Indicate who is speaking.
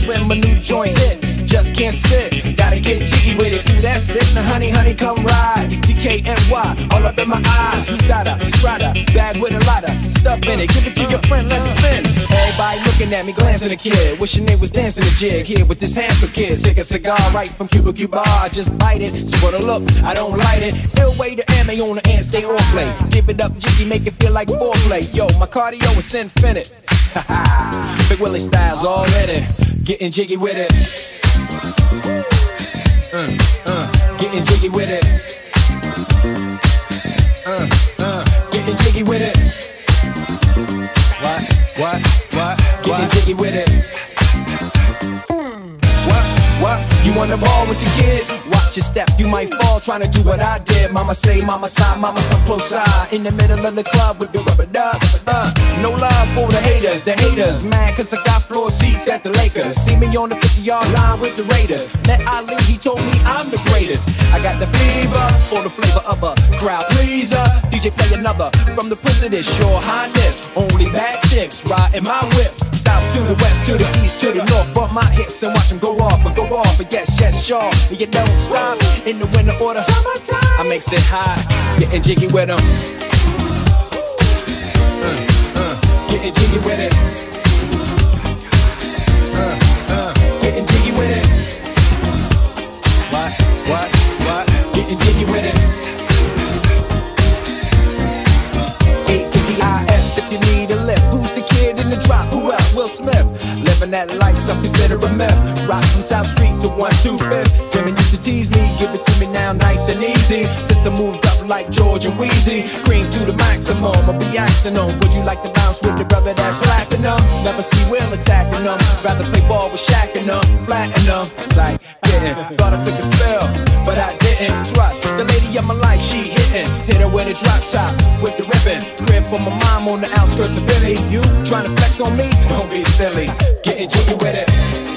Speaker 1: when my new joint hit. Just can't sit, gotta get jiggy with it. That's it, now honey, honey, come ride. DKNY, all up in my eyes. You got a Prada, bag with a lot of stuff in it. Give it to your friend, let's spin. Everybody looking at me, glancing at the kid. Wishing they was dancing the jig here with this handsome kid. Sick a cigar right from Cuba Cuba. I just bite it, so for the look, I don't light it. Ill way to ammo on the ant, stay on play. Give it up, jiggy, make it feel like foreplay. Yo, my cardio is infinite. Big Willie Styles all in it. Getting jiggy with it. Getting jiggy with it. Getting jiggy with it. What? Getting jiggy with it. What? You wanna ball with your kids? Watch your step, you might fall trying to do what I did. Mama say, mama side, mama come close side. In the middle of the club with the rubber duck. No love for the haters mad cause I got floor seats at the Lakers. See me on the 50-yard line with the Raiders. Met Ali, he told me I'm the greatest. I got the fever for the flavor of a crowd pleaser. DJ play another from the Prince of this Your Highness. Only bad chicks riding my whip. South to the west, to the east, to the north. Bump my hips and watch them go off and go off. But yes, sure, and you don't stop. In the winter order, I makes it high, getting jiggy with them. Getting jiggy with it. Getting jiggy with it. What? Getting jiggy with it. 850 IS if you need a lift. Who's the kid in the drop? Who else? Will Smith. Living that life, some consider a myth. Rock from South Street to 125th. Women used to tease me, give it to me now nice and easy. Since I moved up like George and Wheezy, cream to the maximum, I'll be axing them. Would you like to bounce with the brother that's platinum? Never see Will attacking them. Rather play ball with Shaq and them, flatten them. Like, getting, thought I took a spell, but I didn't. Trust the lady of my life, she hitting. Hit her with a drop top, with the ribbon. Crib for my mom on the outskirts of Philly. You trying to flex on me? Don't be silly. Getting jiggy with it.